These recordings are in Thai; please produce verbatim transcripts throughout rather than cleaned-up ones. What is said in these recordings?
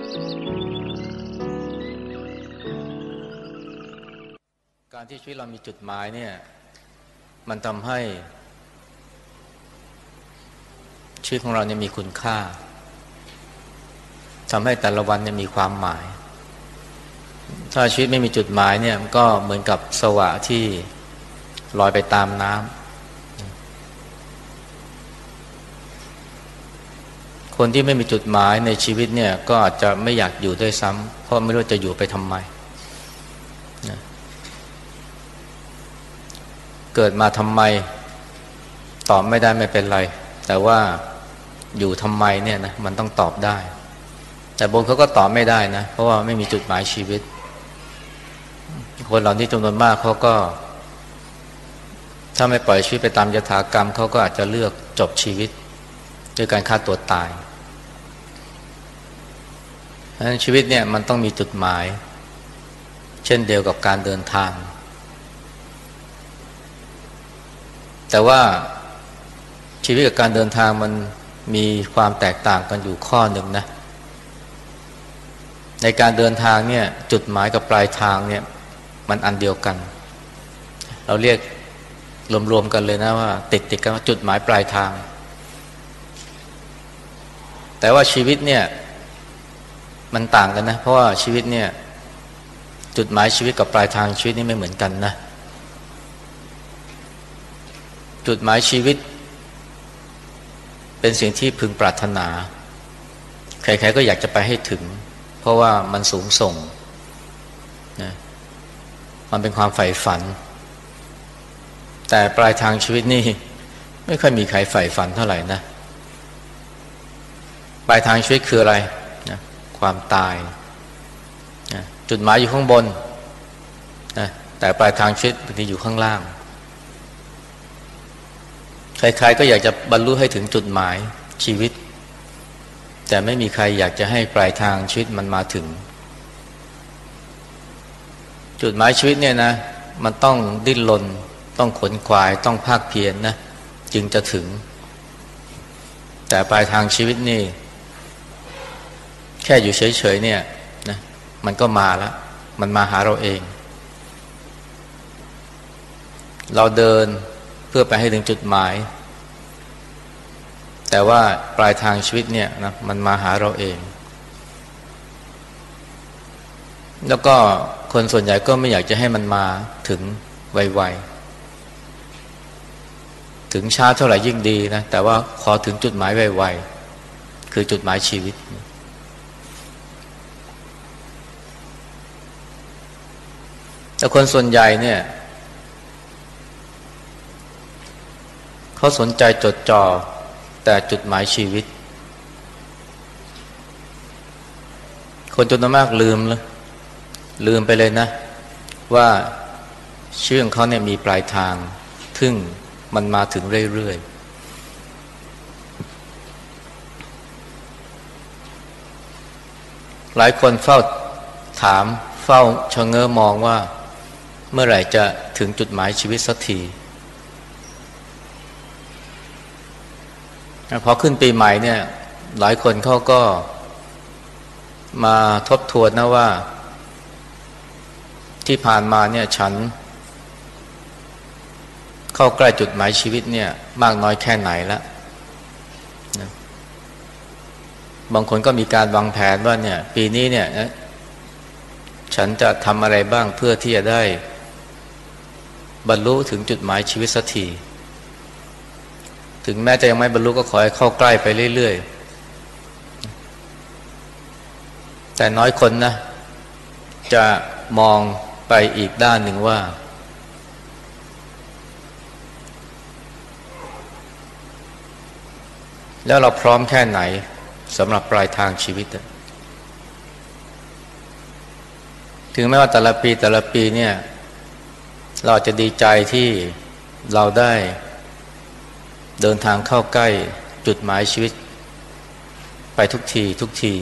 การที่ชีวิตเรามีจุดหมายเนี่ยมันทำให้ชีวิตของเราเนี่ยมีคุณค่าทำให้แต่ละวันเนี่ยมีความหมายถ้าชีวิตไม่มีจุดหมายเนี่ยมันก็เหมือนกับสวะที่ลอยไปตามน้ำคนที่ไม่มีจุดหมายในชีวิตเนี่ยก็อาจจะไม่อยากอยู่ด้วยซ้ำเพราะไม่รู้จะอยู่ไปทำไมเกิดมาทำไมตอบไม่ได้ไม่เป็นไรแต่ว่าอยู่ทำไมเนี่ยนะมันต้องตอบได้แต่บางคนเขาก็ตอบไม่ได้นะเพราะว่าไม่มีจุดหมายชีวิตคนเหล่านี้จำนวนมากเขาก็ถ้าไม่ปล่อยชีวิตไปตามยถากรรมเขาก็อาจจะเลือกจบชีวิตด้วยการฆ่าตัวตายเพราะฉะนั้นชีวิตเนี่ยมันต้องมีจุดหมายเช่นเดียวกับการเดินทางแต่ว่าชีวิตกับการเดินทางมันมีความแตกต่างกันอยู่ข้อหนึ่งนะในการเดินทางเนี่ยจุดหมายกับปลายทางเนี่ยมันอันเดียวกันเราเรียกรวมๆกันเลยนะว่าติดติดกันว่าจุดหมายปลายทางแต่ว่าชีวิตเนี่ยมันต่างกันนะเพราะว่าชีวิตเนี่ยจุดหมายชีวิตกับปลายทางชีวิตนี่ไม่เหมือนกันนะจุดหมายชีวิตเป็นสิ่งที่พึงปรารถนาใครๆก็อยากจะไปให้ถึงเพราะว่ามันสูงส่งนะมันเป็นความใฝ่ฝันแต่ปลายทางชีวิตนี่ไม่ค่อยมีใครใฝ่ฝันเท่าไหร่นะปลายทางชีวิตคืออะไรนะความตายนะจุดหมายอยู่ข้างบนนะแต่ปลายทางชีวิตบางทีอยู่ข้างล่างใครๆก็อยากจะบรรลุให้ถึงจุดหมายชีวิตแต่ไม่มีใครอยากจะให้ปลายทางชีวิตมันมาถึงจุดหมายชีวิตเนี่ยนะมันต้องดิ้นรนต้องขวนขวายต้องภาคเพียร นะจึงจะถึงแต่ปลายทางชีวิตนี่แค่อยู่เฉยๆเนี่ยนะมันก็มาแล้วมันมาหาเราเองเราเดินเพื่อไปให้ถึงจุดหมายแต่ว่าปลายทางชีวิตเนี่ยนะมันมาหาเราเองแล้วก็คนส่วนใหญ่ก็ไม่อยากจะให้มันมาถึงไวๆถึงช้าเท่าไหร่ยิ่งดีนะแต่ว่าขอถึงจุดหมายไวๆคือจุดหมายชีวิตแต่คนส่วนใหญ่เนี่ยเขาสนใจจดจ่อแต่จุดหมายชีวิตคนจำนวนมากลืมเลยลืมไปเลยนะว่าชีวิตของเขาเนี่ยมีปลายทางซึ่งมันมาถึงเรื่อยๆหลายคนเฝ้าถามเฝ้าชะเง้อมองว่าเมื่อไหร่จะถึงจุดหมายชีวิตสักทีพอขึ้นปีใหม่เนี่ยหลายคนเขาก็มาทบทวนนะว่าที่ผ่านมาเนี่ยฉันเข้าใกล้จุดหมายชีวิตเนี่ยมากน้อยแค่ไหนแล้วนะบางคนก็มีการวางแผนว่าเนี่ยปีนี้เนี่ยฉันจะทำอะไรบ้างเพื่อที่จะได้บรรลุถึงจุดหมายชีวิตสักทีถึงแม้จะยังไม่บรรลุก็ขอให้เข้าใกล้ไปเรื่อยๆแต่น้อยคนนะจะมองไปอีกด้านหนึ่งว่าแล้วเราพร้อมแค่ไหนสำหรับปลายทางชีวิตถึงแม้ว่าแต่ละปีแต่ละปีเนี่ยเราจะดีใจที่เราได้เดินทางเข้าใกล้จุดหมายชีวิตไปทุกทีทุกที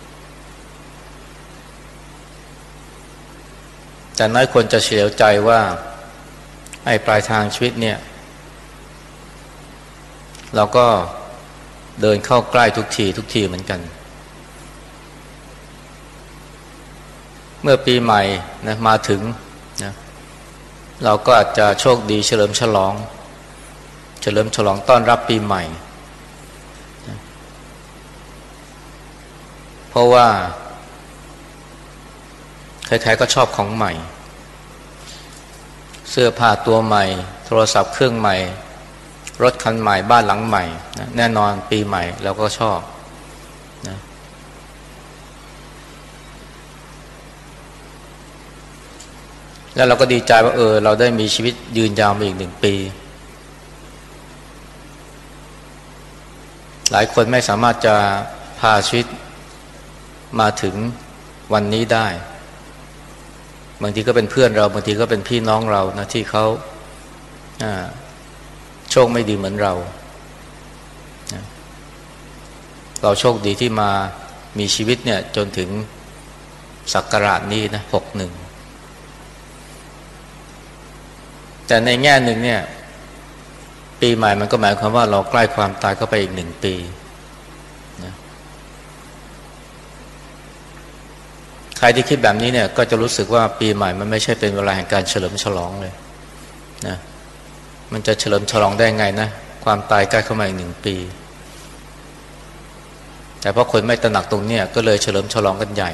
แต่น้อยคนจะเฉลียวใจว่าไอ้ปลายทางชีวิตเนี่ยเราก็เดินเข้าใกล้ทุกทีทุกทีเหมือนกันเมื่อปีใหม่นะมาถึงนะเราก็อาจจะโชคดีเฉลิมฉลองเฉลิมฉลองต้อนรับปีใหม่นะเพราะว่าใครๆก็ชอบของใหม่เสื้อผ้าตัวใหม่โทรศัพท์เครื่องใหม่รถคันใหม่บ้านหลังใหม่นะแน่นอนปีใหม่เราก็ชอบนะแล้วเราก็ดีใจว่าเออเราได้มีชีวิตยืนยาวมาอีกหนึ่งปีหลายคนไม่สามารถจะพาชีวิตมาถึงวันนี้ได้บางทีก็เป็นเพื่อนเราบางทีก็เป็นพี่น้องเรานะที่เขาโชคไม่ดีเหมือนเรานะเราโชคดีที่มามีชีวิตเนี่ยจนถึงศักราชนี้นะหกหนึ่งแต่ในแง่หนึ่งเนี่ยปีใหม่มันก็หมายความว่าเราใกล้ความตายเข้าไปอีกหนึ่งปีนะใครที่คิดแบบนี้เนี่ยก็จะรู้สึกว่าปีใหม่มันไม่ใช่เป็นเวลาแห่งการเฉลิมฉลองเลยนะมันจะเฉลิมฉลองได้ไงนะความตายใกล้เข้ามาอีกหนึ่งปีแต่เพราะคนไม่ตระหนักตรงนี้ก็เลยเฉลิมฉลองกันใหญ่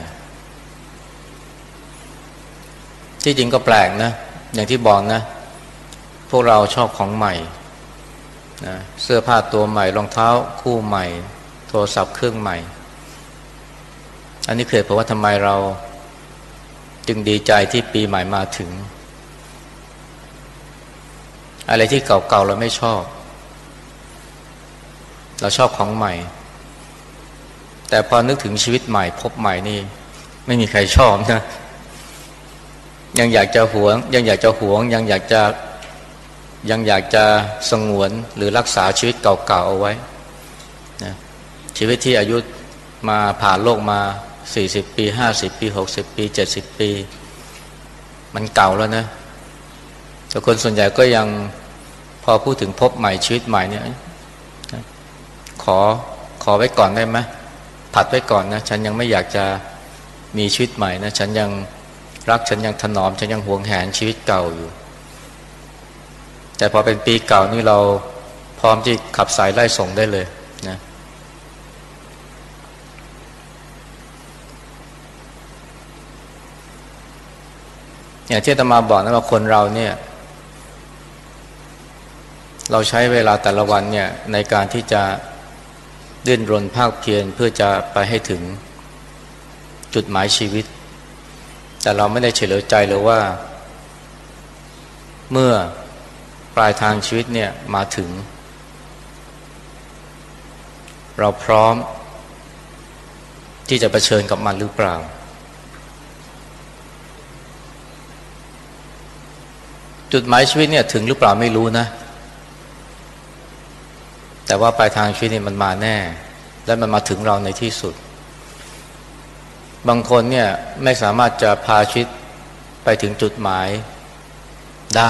ที่จริงก็แปลกนะอย่างที่บอกนะพวกเราชอบของใหม่นะเสื้อผ้าตัวใหม่รองเท้าคู่ใหม่โทรศัพท์เครื่องใหม่อันนี้คือเพราะว่าทำไมเราจึงดีใจที่ปีใหม่มาถึงอะไรที่เก่าๆเราไม่ชอบเราชอบของใหม่แต่พอนึกถึงชีวิตใหม่พบใหม่นี่ไม่มีใครชอบนะยังอยากจะหวงยังอยากจะหวงยังอยากจะยังอยากจะสงวนหรือรักษาชีวิตเก่าๆเอาไว้นะชีวิตที่อายุมาผ่านโลกมาสี่สิบปีห้าสิบปีหกสิบปีเจ็ดสิบปีมันเก่าแล้วนะแต่คนส่วนใหญ่ก็ยังพอพูดถึงพบใหม่ชีวิตใหม่เนี่ยขอขอไว้ก่อนได้ไหมผัดไว้ก่อนนะฉันยังไม่อยากจะมีชีวิตใหม่นะฉันยังรักฉันยังถนอมฉันยังหวงแหนชีวิตเก่าอยู่แต่พอเป็นปีเก่านี่เราพร้อมที่ขับสายไล่ส่งได้เลยนะอย่างที่อาตมาบอกนะว่าคนเราเนี่ยเราใช้เวลาแต่ละวันเนี่ยในการที่จะดิ้นรนภาคเพียรเพื่อจะไปให้ถึงจุดหมายชีวิตแต่เราไม่ได้เฉลียวใจเลยว่าเมื่อปลายทางชีวิตเนี่ยมาถึงเราพร้อมที่จะเผชิญกับมันหรือเปล่าจุดหมายชีวิตเนี่ยถึงหรือเปล่าไม่รู้นะแต่ว่าปลายทางชีวิตนี่มันมาแน่และมันมาถึงเราในที่สุดบางคนเนี่ยไม่สามารถจะพาชีวิตไปถึงจุดหมายได้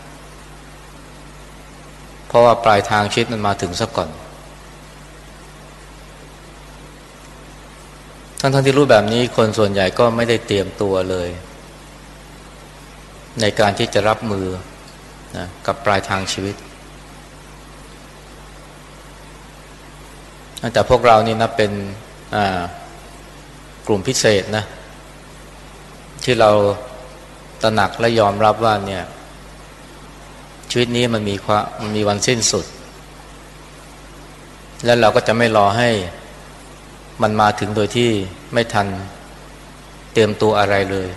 เพราะว่าปลายทางชีวิตมันมาถึงซะก่อนทั้งๆที่รู้แบบนี้คนส่วนใหญ่ก็ไม่ได้เตรียมตัวเลยในการที่จะรับมือนะกับปลายทางชีวิตแต่พวกเรานี่นะเป็นกลุ่มพิเศษนะที่เราตระหนักและยอมรับว่าเนี่ยชีวิตนี้มันมีความมันมีวันสิ้นสุดและเราก็จะไม่รอให้มันมาถึงโดยที่ไม่ทันเตรียมตัวอะไรเลย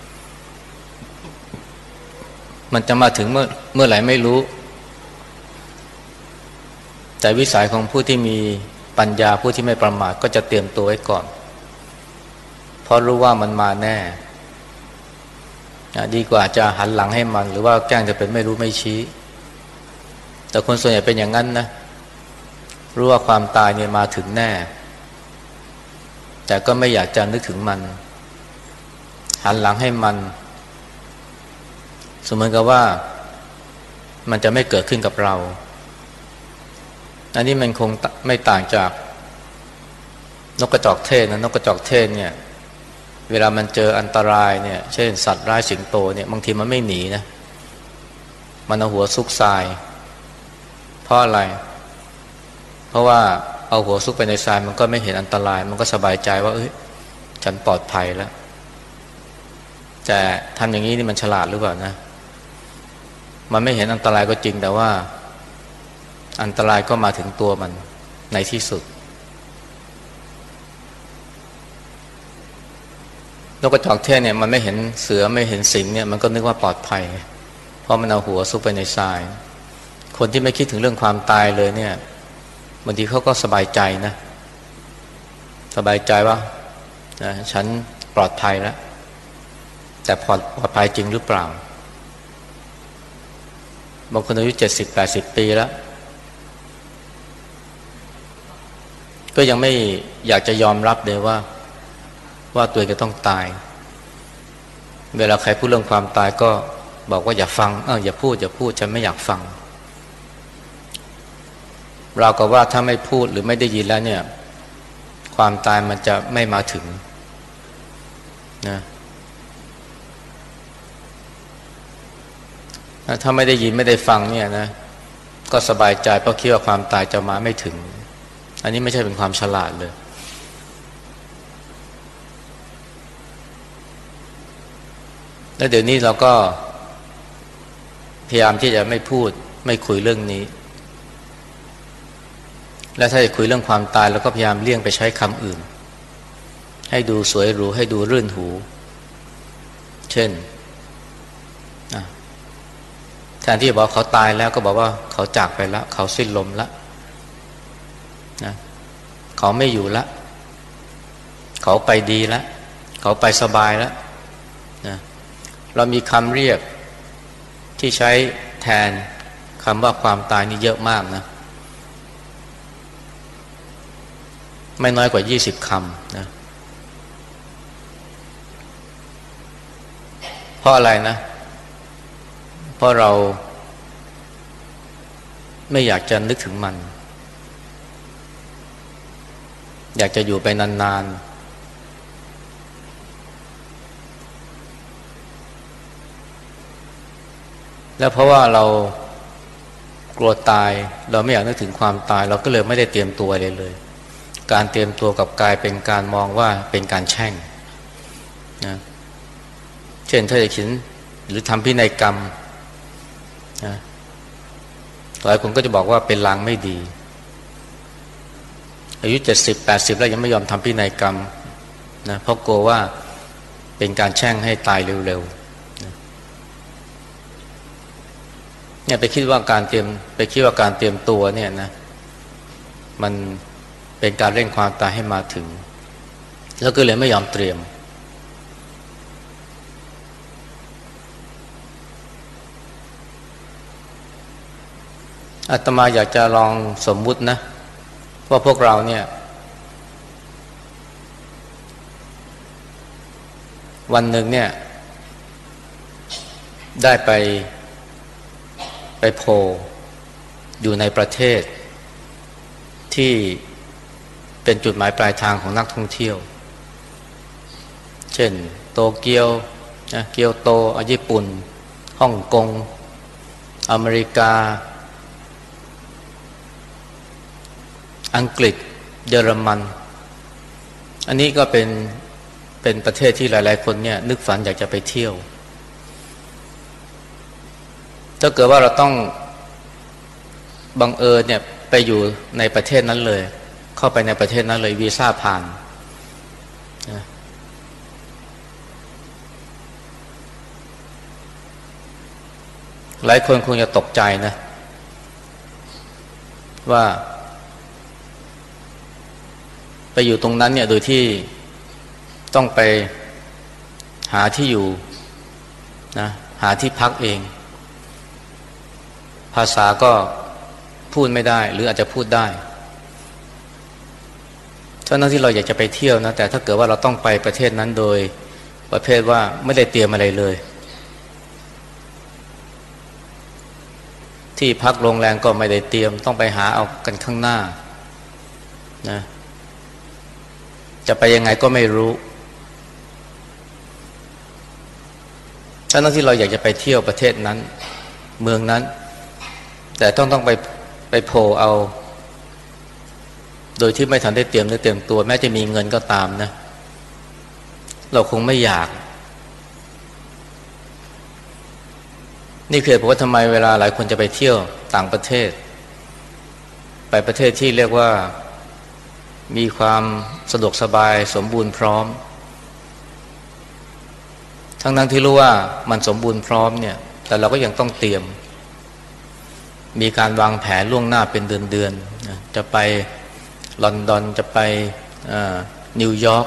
มันจะมาถึงเมื่อเมื่อไหร่ไม่รู้แต่วิสัยของผู้ที่มีปัญญาผู้ที่ไม่ประมาทก็จะเตรียมตัวไว้ก่อนเพราะรู้ว่ามันมาแน่ดีกว่าจะหันหลังให้มันหรือว่าแกล้งจะเป็นไม่รู้ไม่ชี้แต่คนส่วนใหญ่เป็นอย่างนั้นนะรู้ว่าความตายเนี่ยมาถึงแน่แต่ก็ไม่อยากจะนึกถึงมันหันหลังให้มันสมมติกับว่ามันจะไม่เกิดขึ้นกับเราอันนี้มันคงไม่ต่างจากนกกระจอกเทศนะนกกระจอกเทศเนี่ยเวลามันเจออันตรายเนี่ยเช่นสัตว์ร้ายสิงโตเนี่ยบางทีมันไม่หนีนะมันเอาหัวซุกทรายเพราะอะไรเพราะว่าเอาหัวซุกไปในทรายมันก็ไม่เห็นอันตรายมันก็สบายใจว่าเอ้ยฉันปลอดภัยแล้วแต่ทำอย่างนี้นี่มันฉลาดหรือเปล่านะมันไม่เห็นอันตรายก็จริงแต่ว่าอันตรายก็มาถึงตัวมันในที่สุดนกกระจอกเทศเนี่ยมันไม่เห็นเสือไม่เห็นสิงเนี่ยมันก็นึกว่าปลอดภัยเพราะมันเอาหัวซุกไปในทรายคนที่ไม่คิดถึงเรื่องความตายเลยเนี่ยบางทีเขาก็สบายใจนะสบายใจว่านะฉันปลอดภัยแล้วแต่ปลอดปลอดภัยจริงหรือเปล่าบางคนอายุเจ็ดสิบแปดสิบปีแล้วก็ยังไม่อยากจะยอมรับเลยว่าว่าตัวเองจะต้องตายเวลาใครพูดเรื่องความตายก็บอกว่าอย่าฟังเอออย่าพูดอย่าพูดฉันไม่อยากฟังเราก็ว่าถ้าไม่พูดหรือไม่ได้ยินแล้วเนี่ยความตายมันจะไม่มาถึงนะถ้าไม่ได้ยินไม่ได้ฟังเนี่ยนะก็สบายใจเพราะคิดว่าความตายจะมาไม่ถึงอันนี้ไม่ใช่เป็นความฉลาดเลยแล้วเดี๋ยวนี้เราก็พยายามที่จะไม่พูดไม่คุยเรื่องนี้และถ้าจะคุยเรื่องความตายเราก็พยายามเลี่ยงไปใช้คำอื่นให้ดูสวยหรูให้ดูรื่นหูเช่นแทนที่จะบอกเขาตายแล้วก็บอกว่าเขาจากไปแล้วเขาสิ้นลมแล้วนะเขาไม่อยู่แล้วเขาไปดีแล้วเขาไปสบายแล้วนะเรามีคำเรียกที่ใช้แทนคำว่าความตายนี่เยอะมากนะไม่น้อยกว่ายี่สิบคำนะเพราะอะไรนะเพราะเราไม่อยากจะนึกถึงมันอยากจะอยู่ไปนานๆแล้วเพราะว่าเรากลัวตายเราไม่อยากนึกถึงความตายเราก็เลยไม่ได้เตรียมตัวเลยเลยการเตรียมตัวกับกายเป็นการมองว่าเป็นการแช่งนะเช่นถ้าจะเขียนหรือทำพินัยกรรมนะหลายคนก็จะบอกว่าเป็นลางไม่ดีอายุเจ็ดสิบแปดสิบแล้วยังไม่ยอมทำพินัยกรรมนะเพราะกลัวว่าเป็นการแช่งให้ตายเร็วๆนะเนี่ยไปคิดว่าการเตรียมไปคิดว่าการเตรียมตัวเนี่ยนะมันเป็นการเร่งความตายให้มาถึงแล้วก็เลยไม่ยอมเตรียมอาตมาอยากจะลองสมมุตินะว่าพวกเราเนี่ยวันหนึ่งเนี่ยได้ไปไปโผล่อยู่ในประเทศที่เป็นจุดหมายปลายทางของนักท่องเที่ยวเช่นโตเกียวนะเกียวโตญี่ปุ่นฮ่องกงอเมริกาอังกฤษเยอรมันอันนี้ก็เป็นเป็นประเทศที่หลายๆคนเนี่ยนึกฝันอยากจะไปเที่ยวถ้าเกิดว่าเราต้องบังเอิญเนี่ยไปอยู่ในประเทศนั้นเลยเข้าไปในประเทศนั้นเลยวีซ่าผ่านนะหลายคนคงจะตกใจนะว่าไปอยู่ตรงนั้นเนี่ยโดยที่ต้องไปหาที่อยู่นะหาที่พักเองภาษาก็พูดไม่ได้หรืออาจจะพูดได้เท่านั้นที่เราอยากจะไปเที่ยวนะแต่ถ้าเกิดว่าเราต้องไปประเทศนั้นโดยประเภทว่าไม่ได้เตรียมอะไรเลยที่พักโรงแรมก็ไม่ได้เตรียมต้องไปหาเอากันข้างหน้านะจะไปยังไงก็ไม่รู้ทั้งที่เราอยากจะไปเที่ยวประเทศนั้นเมืองนั้นแต่ต้องต้องไปไปโผล่เอาโดยที่ไม่ทันได้เตรียมได้เตรียมตัวแม้จะมีเงินก็ตามนะเราคงไม่อยากนี่คือผมว่าทำไมเวลาหลายคนจะไปเที่ยวต่างประเทศไปประเทศที่เรียกว่ามีความสะดวกสบายสมบูรณ์พร้อมทั้งนั้นที่รู้ว่ามันสมบูรณ์พร้อมเนี่ยแต่เราก็ยังต้องเตรียมมีการวางแผนล่วงหน้าเป็นเดือนๆจะไปลอนดอนจะไปนิวยอร์ก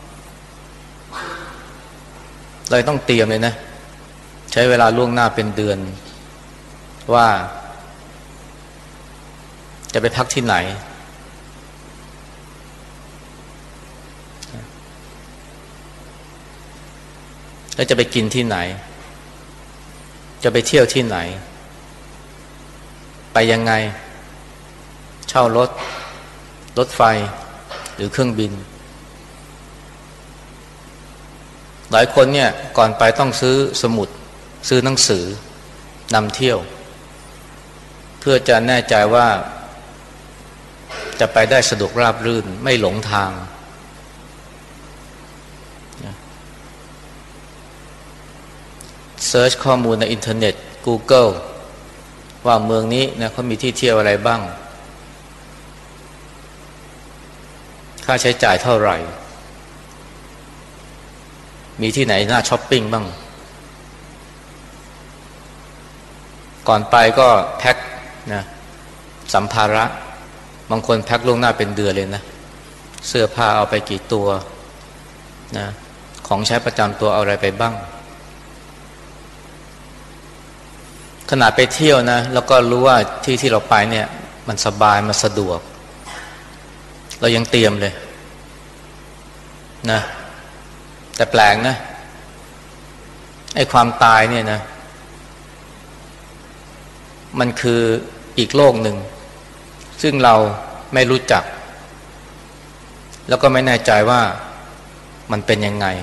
เราต้องเตรียมเลยนะใช้เวลาล่วงหน้าเป็นเดือนว่าจะไปพักที่ไหนแล้วจะไปกินที่ไหนจะไปเที่ยวที่ไหนไปยังไงเช่ารถรถไฟหรือเครื่องบินหลายคนเนี่ยก่อนไปต้องซื้อสมุดซื้อหนังสือนำเที่ยวเพื่อจะแน่ใจว่าจะไปได้สะดวกราบรื่นไม่หลงทางเซิร์ชข้อมูลในอินเทอร์เน็ต Google ว่าเมืองนี้นะเขามีที่เที่ยวอะไรบ้างค่าใช้จ่ายเท่าไหร่มีที่ไหนน่าช้อปปิ้งบ้างก่อนไปก็แพ็คนะสัมภาระบางคนแพ็คล่วงหน้าเป็นเดือนเลยนะเสื้อผ้าเอาไปกี่ตัวนะของใช้ประจำตัวเอาอะไรไปบ้างขนาดไปเที่ยวนะแล้วก็รู้ว่าที่ที่เราไปเนี่ยมันสบายมันสะดวกเรายังเตรียมเลยนะแต่แปลกนะไอ้ความตายเนี่ยนะมันคืออีกโลกหนึ่งซึ่งเราไม่รู้จักแล้วก็ไม่แน่ใจว่ามันเป็นยังไง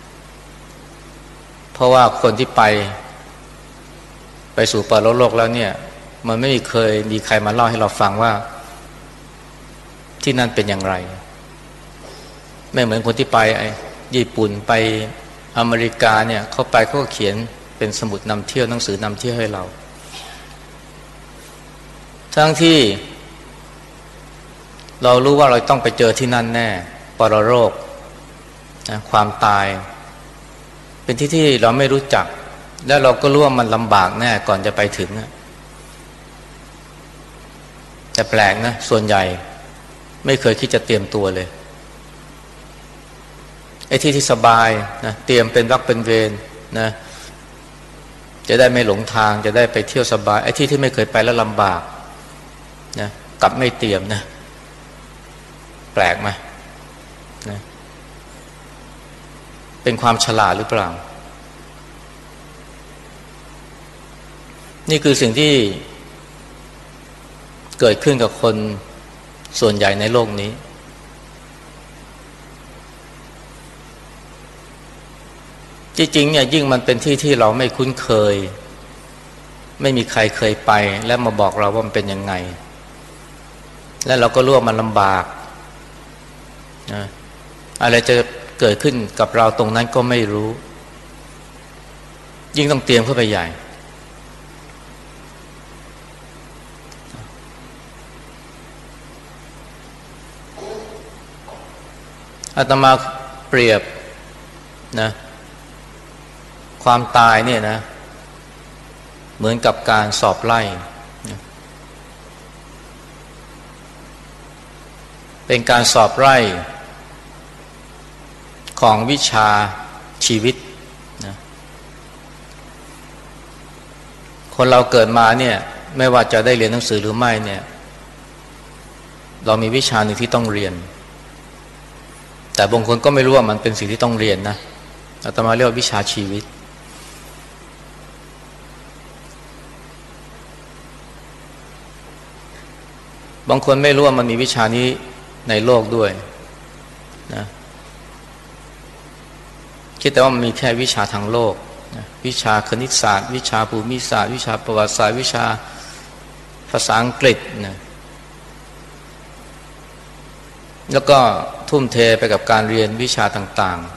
เพราะว่าคนที่ไปไปสู่ปรโลกแล้วเนี่ยมันไม่เคยมีใครมาเล่าให้เราฟังว่าที่นั่นเป็นอย่างไรไม่เหมือนคนที่ไปญี่ปุ่นไปอเมริกาเนี่ยเขาไปเขาก็เขียนเป็นสมุดนำเที่ยวหนังสือนำเที่ยวให้เราทั้งที่เรารู้ว่าเราต้องไปเจอที่นั่นแน่ปรโลกนะความตายเป็นที่ที่เราไม่รู้จักแล้วเราก็รู้ว่ามันลำบากแน่ก่อนจะไปถึงแต่แปลกนะส่วนใหญ่ไม่เคยคิดจะเตรียมตัวเลยไอ้ที่ที่สบายนะเตรียมเป็นวักเป็นเวรนะจะได้ไม่หลงทางจะได้ไปเที่ยวสบายไอ้ที่ที่ไม่เคยไปแล้วลำบากนะกลับไม่เตรียมนะแปลกไหมนะเป็นความฉลาดหรือเปล่านี่คือสิ่งที่เกิดขึ้นกับคนส่วนใหญ่ในโลกนี้จริงๆเนี่ยยิ่งมันเป็นที่ที่เราไม่คุ้นเคยไม่มีใครเคยไปและมาบอกเราว่ามันเป็นยังไงและเราก็รู้ว่ามันลำบากนะอะไรจะเกิดขึ้นกับเราตรงนั้นก็ไม่รู้ยิ่งต้องเตรียมเข้าไปใหญ่อาตมาเปรียบนะความตายเนี่ยนะเหมือนกับการสอบไล่นะเป็นการสอบไล่ของวิชาชีวิตนะคนเราเกิดมาเนี่ยไม่ว่าจะได้เรียนหนังสือหรือไม่เนี่ยเรามีวิชาหนึ่งที่ต้องเรียนแต่บางคนก็ไม่รู้ว่ามันเป็นสิ่งที่ต้องเรียนนะอาตมาเรียกว่าวิชาชีวิตบางคนไม่รู้ว่ามันมีวิชานี้ในโลกด้วยนะคิดแต่ว่ามันมีแค่วิชาทางโลกวิชาคณิตศาสตร์วิชาภูมิศาสตร์วิชาประวัติศาสตร์วิชาภาษาอังกฤษนะแล้วก็ทุ่มเทไปกับการเรียนวิชาต่าง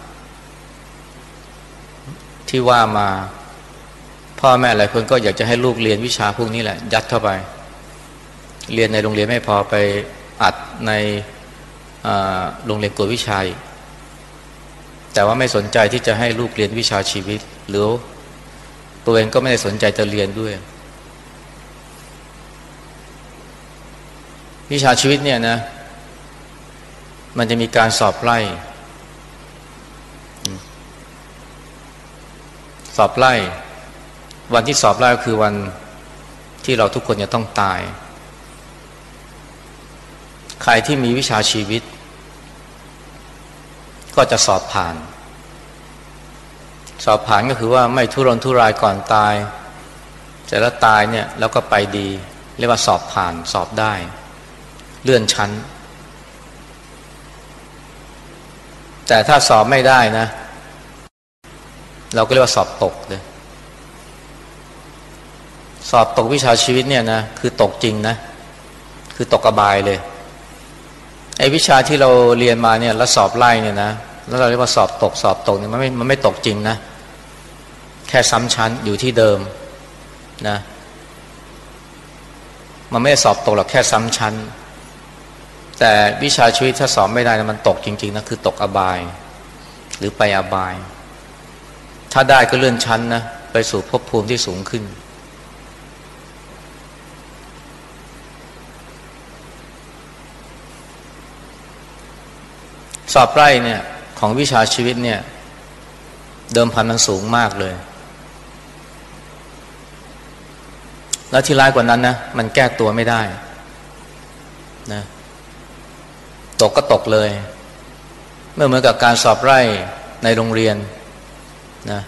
ๆที่ว่ามาพ่อแม่หลายคนก็อยากจะให้ลูกเรียนวิชาพวกนี้แหละยัดเข้าไปเรียนในโรงเรียนไม่พอไปอัดในโรงเรียนกวดวิชาแต่ว่าไม่สนใจที่จะให้ลูกเรียนวิชาชีวิตหรือตัวเองก็ไม่ได้สนใจจะเรียนด้วยวิชาชีวิตเนี่ยนะมันจะมีการสอบไล่สอบไล่วันที่สอบไล่ก็คือวันที่เราทุกคนจะต้องตายใครที่มีวิชาชีวิตก็จะสอบผ่านสอบผ่านก็คือว่าไม่ทุรนทุรายก่อนตายแต่แล้วตายเนี่ยแล้วก็ไปดีเรียกว่าสอบผ่านสอบได้เลื่อนชั้นแต่ถ้าสอบไม่ได้นะเราก็เรียกว่าสอบตกเลยสอบตกวิชาชีวิตเนี่ยนะคือตกจริงนะคือตกอบายเลยไอ้วิชาที่เราเรียนมาเนี่ยแล้วสอบไล่เนี่ยนะแล้วเราเรียกว่าสอบตกสอบตกเนี่ยมันไม่มันไม่ตกจริงนะแค่ซ้ำชั้นอยู่ที่เดิมนะมันไม่ได้สอบตกหรอกแค่ซ้ำชั้นแต่วิชาชีวิตถ้าสอบไม่ได้นะมันตกจริงๆนะคือตกอบายหรือไปอบายถ้าได้ก็เลื่อนชั้นนะไปสู่ภพภูมิที่สูงขึ้นสอบไล่เนี่ยของวิชาชีวิตเนี่ยเดิมพันมันสูงมากเลยแล้วที่ร้ายกว่านั้นนะมันแก้ตัวไม่ได้นะตกก็ตกเลยเมื่อเหมือนกับการสอบไล่ในโรงเรียนนะ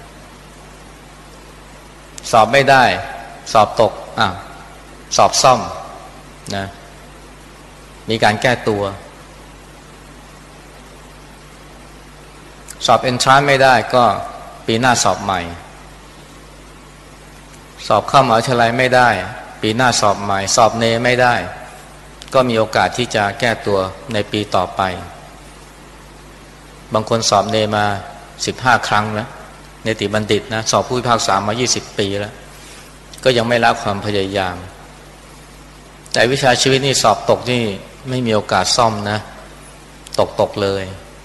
สอบไม่ได้สอบตกอ่ะสอบซ่อมนะมีการแก้ตัวสอบเอนทรานซ์ไม่ได้ก็ปีหน้าสอบใหม่สอบเข้ามหาวิทยาลัยไม่ได้ปีหน้าสอบใหม่สอบเนไม่ได้ก็มีโอกาสที่จะแก้ตัวในปีต่อไปบางคนสอบเนมาสิบห้าครั้งแล้วเนติบัณฑิตนะสอบผู้พิพากษามายี่สิบปีแล้วก็ยังไม่ละความพยายามแต่วิชาชีวิตนี่สอบตกนี่ไม่มีโอกาสซ่อมนะตกตกเลย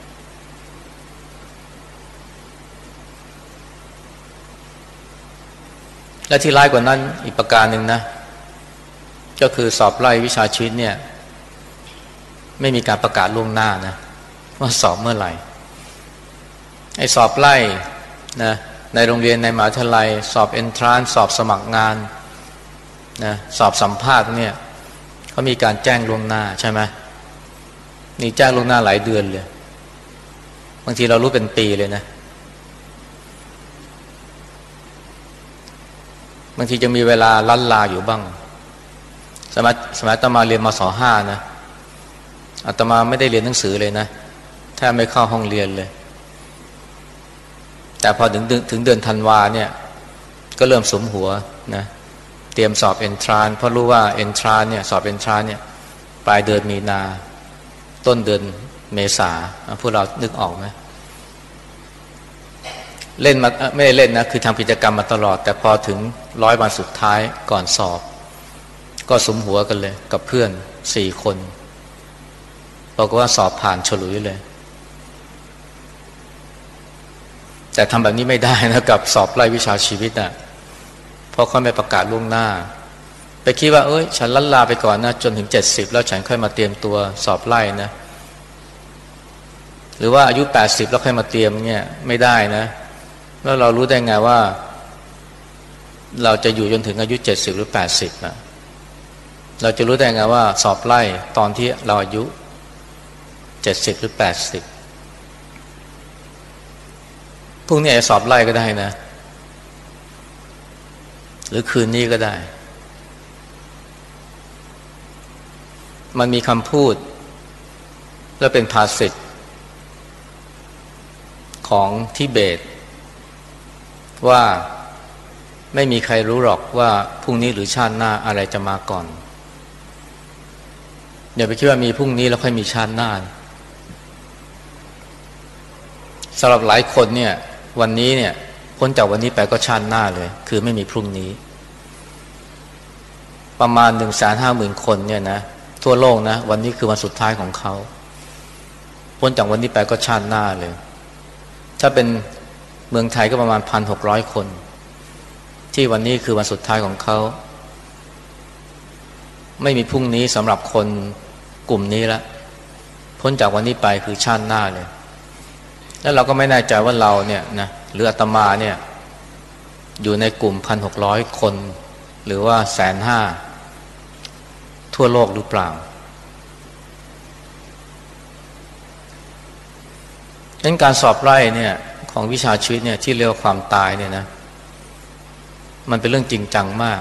และที่ร้ายกว่านั้นอีกประการหนึ่งนะก็คือสอบไล่วิชาชีวิตเนี่ยไม่มีการประกาศล่วงหน้านะว่าสอบเมื่อไหร่ไอ้สอบไล่นะในโรงเรียนในมหาวิทยาลัยสอบเอนทรานซ์สอบสมัครงานนะสอบสัมภาษณ์เนี่ยเขามีการแจ้งล่วงหน้าใช่ไหมนี่แจ้งล่วงหน้าหลายเดือนเลยบางทีเรารู้เป็นปีเลยนะบางทีจะมีเวลาลั้นลาอยู่บ้างสมัยสมัยอาตมาเรียนมศ.ห้านะอาตมาไม่ได้เรียนหนังสือเลยนะแทบไม่เข้าห้องเรียนเลยแต่พอถึงถึงเดือนธันวาเนี่ยก็เริ่มสมหัวนะเตรียมสอบเอนทรานซ์เพราะรู้ว่าเอนทรานซ์เนี่ยสอบเอนทรานซ์เนี่ยปลายเดือนมีนาต้นเดือนเมษาพวกเรานึกออกไหมเล่นมาไม่ได้เล่นนะคือทำกิจกรรมมาตลอดแต่พอถึงร้อยวันสุดท้ายก่อนสอบก็สมหัวกันเลยกับเพื่อนสี่คนบอกว่าสอบผ่านฉลุยเลยแต่ทำแบบนี้ไม่ได้นะกับสอบไล่วิชาชีวิตอ่ะเพราะเขาไม่ประกาศล่วงหน้าไปคิดว่าเอ้ยฉันลั้นลาไปก่อนนะจนถึงเจ็ดสิบแล้วฉันค่อยมาเตรียมตัวสอบไล่นะหรือว่าอายุแปดสิบแล้วค่อยมาเตรียมเนี่ยไม่ได้นะแล้วเรารู้ได้ไงว่าเราจะอยู่จนถึงอายุเจ็ดสิบหรือแปดสิบอ่ะเราจะรู้ได้ไงว่าสอบไล่ตอนที่เราอายุเจ็ดสิบหรือแปดสิบพรุ่งนี้สอบไล่ก็ได้นะหรือคืนนี้ก็ได้มันมีคำพูดและเป็นภาษิตของทิเบตว่าไม่มีใครรู้หรอกว่าพรุ่งนี้หรือชาติหน้าอะไรจะมาก่อนอย่าไปคิดว่ามีพรุ่งนี้แล้วค่อยมีชาติหน้าสำหรับหลายคนเนี่ยวันนี้เนี่ยพ้นจากวันนี้ไปก็ชาติหน้าเลยคือไม่มีพรุ่งนี้ประมาณหนึ่งแสนห้าหมื่นคนเนี่ยนะทั่วโลกนะวันนี้คือวันสุดท้ายของเขาพ้นจากวันนี้ไปก็ชาติหน้าเลยถ้าเป็นเมืองไทยก็ประมาณพันหกร้อยคนที่วันนี้คือวันสุดท้ายของเขาไม่มีพรุ่งนี้สำหรับคนกลุ่มนี้ละพ้นจากวันนี้ไปคือชาติหน้าเลยแล้วเราก็ไม่แน่ใจว่าเราเนี่ยนะหรืออาตมาเนี่ยอยู่ในกลุ่มพันหกร้อยคนหรือว่าแสนห้าทั่วโลกหรือเปล่าดังนั้นการสอบไล่เนี่ยของวิชาชีวิตเนี่ยที่เรียกว่าความตายเนี่ยนะมันเป็นเรื่องจริงจังมาก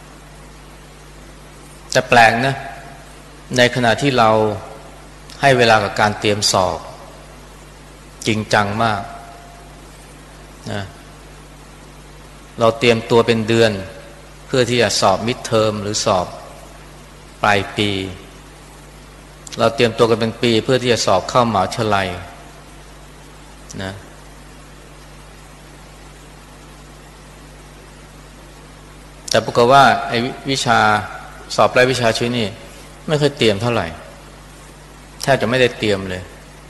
แต่แปลกนะในขณะที่เราให้เวลากับการเตรียมสอบจริงจังมากนะเราเตรียมตัวเป็นเดือนเพื่อที่จะสอบมิดเทอมหรือสอบปลายปีเราเตรียมตัวกันเป็นปีเพื่อที่จะสอบเข้ามหาวิทยาลัยนะแต่ปรากฏว่าไอ้วิชาสอบไล่วิชาชีวิตนี่ไม่เคยเตรียมเท่าไหร่แทบจะไม่ได้เตรียมเลย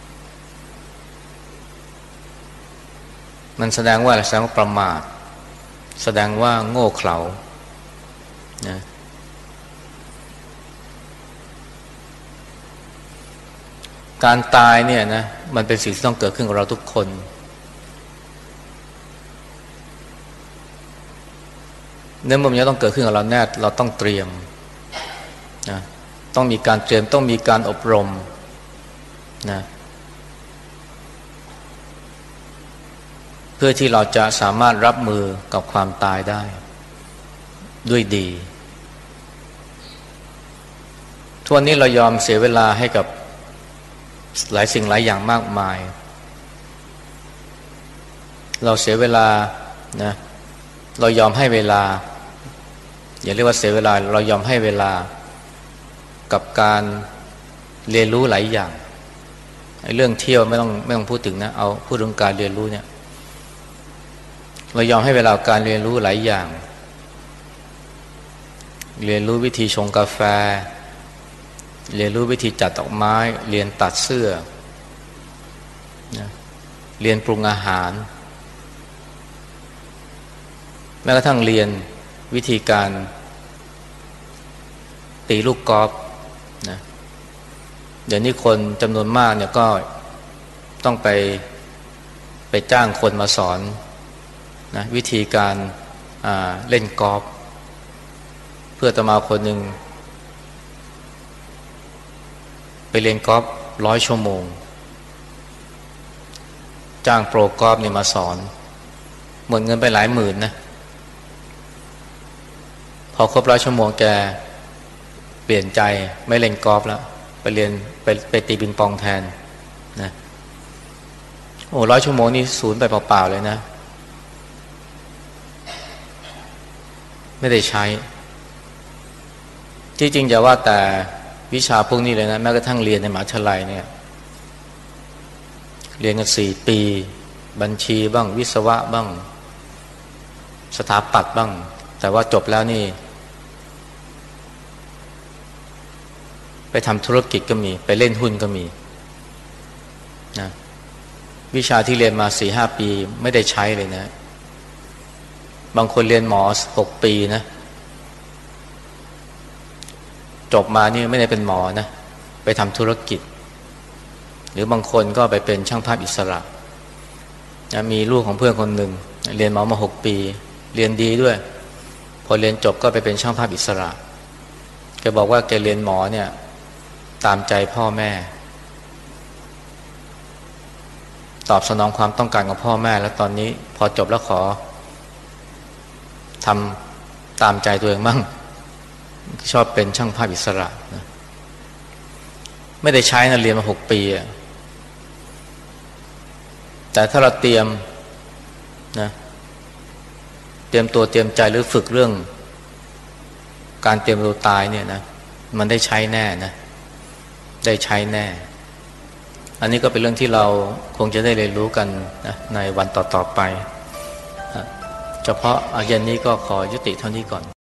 มันแสดงว่าอะไรแสดงว่าประมาทแสดงว่าโง่เขลานะการตายเนี่ยนะมันเป็นสิ่งที่ต้องเกิดขึ้นกับเราทุกคนเนื่องจากมันต้องเกิดขึ้นกับเราแน่เราต้องเตรียมนะต้องมีการเตรียมต้องมีการอบรมนะเพื่อที่เราจะสามารถรับมือกับความตายได้ด้วยดีทุกวันนี้เรายอมเสียเวลาให้กับหลายสิ่งหลายอย่างมากมายเราเสียเวลานะเรายอมให้เวลาอย่าเรียกว่าเสียเวลาเรายอมให้เวลากับการเรียนรู้หลายอย่างไอ้เรื่องเที่ยวไม่ต้องไม่ต้องพูดถึงนะเอาพูดถึงการเรียนรู้เนี่ยเรายอมให้เวลาการเรียนรู้หลายอย่างเรียนรู้วิธีชงกาแฟเรียนรู้วิธีจัดดอกไม้เรียนตัดเสื้อนะเรียนปรุงอาหารแม้กระทั่งเรียนวิธีการตีลูกกอล์ฟนะเดี๋ยวนี้คนจำนวนมากเนี่ยก็ต้องไปไปจ้างคนมาสอนนะวิธีการเล่นกอล์ฟเพื่ออาตมาคนหนึ่งไปเรียนกอล์ฟร้อยชั่วโมงจ้างโปรกอล์ฟเนี่ยมาสอนหมดเงินไปหลายหมื่นนะพอครบร้อยชั่วโมงแกเปลี่ยนใจไม่เล่นกอล์ฟแล้วไปเรียนไปไปตีปิงปองแทนนะโอ้ร้อยชั่วโมงนี่สูญไปเปล่าๆเลยนะไม่ได้ใช้ที่จริงจะว่าแต่วิชาพวกนี้เลยนะแม้กระทั่งเรียนในมหาวิทยาลัยเนี่ยเรียนกันสี่ปีบัญชีบ้างวิศวะบ้างสถาปัตย์บ้างแต่ว่าจบแล้วนี่ไปทำธุรกิจก็มีไปเล่นหุ้นก็มีนะวิชาที่เรียนมาสี่ห้าปีไม่ได้ใช้เลยนะบางคนเรียนหมอหกปีนะจบมานี่ไม่ได้เป็นหมอนะไปทำธุรกิจหรือบางคนก็ไปเป็นช่างภาพอิสระนะมีลูกของเพื่อนคนหนึ่งเรียนหมอมาหกปีเรียนดีด้วยพอเรียนจบก็ไปเป็นช่างภาพอิสระแกบอกว่าแกเรียนหมอเนี่ยตามใจพ่อแม่ตอบสนองความต้องการของพ่อแม่แล้วตอนนี้พอจบแล้วขอทำตามใจตัวเองมั่งชอบเป็นช่างภาพอิสระนะไม่ได้ใช้นะเรียนมาหกปีอะแต่ถ้าเราเตรียมนะรียมตัวเตรียมใจหรือฝึกเรื่องการเตรียมตัวตายเนี่ยนะมันได้ใช้แน่นะได้ใช้แน่อันนี้ก็เป็นเรื่องที่เราคงจะได้เรียนรู้กันนะในวันต่อๆไปเฉพาะอาเย็นนี้ก็ขอยุติเท่านี้ก่อน